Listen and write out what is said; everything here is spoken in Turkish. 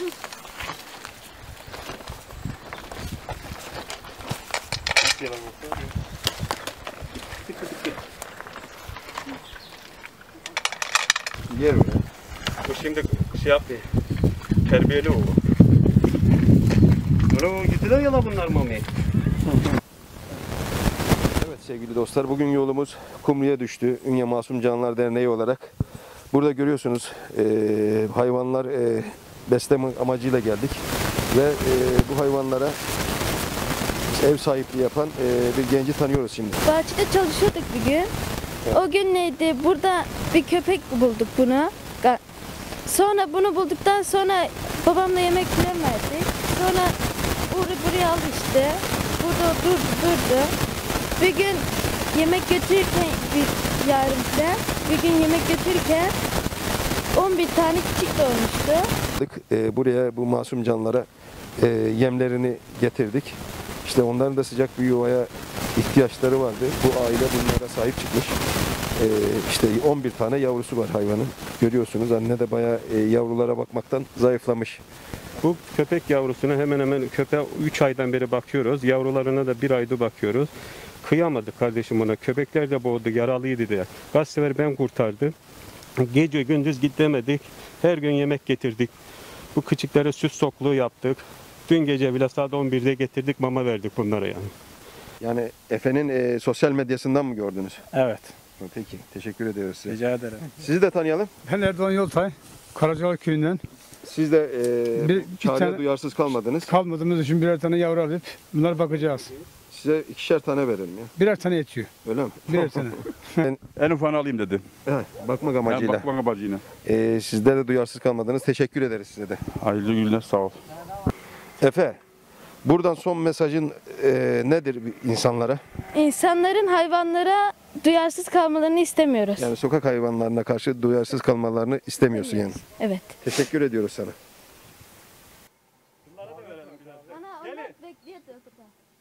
Yer mi? Bu şimdi şey yapıyor. Terbiyeli o. Bunu gittiler ya la bunlar mami. Evet sevgili dostlar, bugün yolumuz Kumru'ya düştü. Ünye Masum Canlar Derneği olarak. Burada görüyorsunuz hayvanlar besleme amacıyla geldik. Ve bu hayvanlara ev sahipliği yapan bir genci tanıyoruz şimdi. Bahçede çalışıyorduk bir gün. O gün neydi? Burada bir köpek bulduk bunu. Sonra bunu bulduktan sonra babamla yemek falan verdik. Sonra buraya aldı işte. Burada durdu. Bir gün yemek götürürken bir gün yemek götürürken 11 tane küçük doğmuştu. Buraya bu masum canlara yemlerini getirdik. İşte onların da sıcak bir yuvaya ihtiyaçları vardı. Bu aile bunlara sahip çıkmış. İşte 11 tane yavrusu var hayvanın. Görüyorsunuz anne de bayağı yavrulara bakmaktan zayıflamış. Bu köpek yavrusuna hemen hemen köpeğe 3 aydan beri bakıyoruz. Yavrularına da 1 ayda bakıyoruz. Kıyamadık kardeşim ona. Köpekler de boğdu, yaralıydı diye. Kaç sefer ben kurtardım. Gece gündüz gidemedik. Her gün yemek getirdik. Bu küçüklere süt sokluğu yaptık. Dün gece bile saat 11'de getirdik, mama verdik bunlara yani. Yani Efe'nin sosyal medyasından mı gördünüz? Evet. Peki, teşekkür ediyoruz size. Rica ederim. Sizi de tanıyalım. Ben Erdoğan Yoltay, Karacalı köyünden. Siz de Bir çağrıya tane- duyarsız kalmadınız. Kalmadığımız için birer tane yavru alıp bunlara bakacağız. Size 2'şer tane verelim ya. Birer tane yetiyor. Öyle mi? Birer tane. En ufanı alayım dedi. Evet, bakmak Yani amacıyla. bakmak amacıyla. Sizler de duyarsız kalmadınız. Teşekkür ederiz size de. Hayırlı günler, sağ ol. Efe, buradan son mesajın nedir insanlara? İnsanların hayvanlara duyarsız kalmalarını istemiyoruz. Yani sokak hayvanlarına karşı duyarsız kalmalarını istemiyorsun yani. Evet. Teşekkür ediyoruz sana. Ana, bekliyordu.